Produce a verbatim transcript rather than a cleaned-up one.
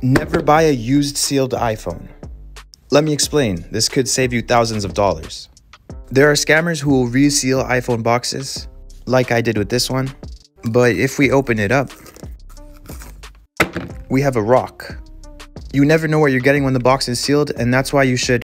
Never buy a used sealed iPhone. Let me explain, this could save you thousands of dollars. There are scammers who will reseal iPhone boxes, like I did with this one, but if we open it up, we have a rock. You never know what you're getting when the box is sealed, and that's why you should